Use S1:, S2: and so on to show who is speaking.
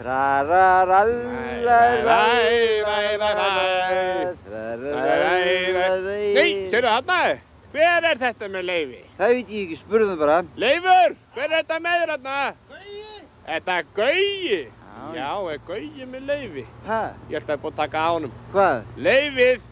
S1: Nei, sérðu þarna? Hver þetta með leyfi?
S2: Það veit ég ekki, spurðu bara.
S1: Leifur, hver þetta með þér þarna? Gauji. Þetta er Gauji? Já, er Gauji með leyfi?
S2: Hæ?
S1: Ég ætla að búið að taka á honum.
S2: Hvað?
S1: Leyfið.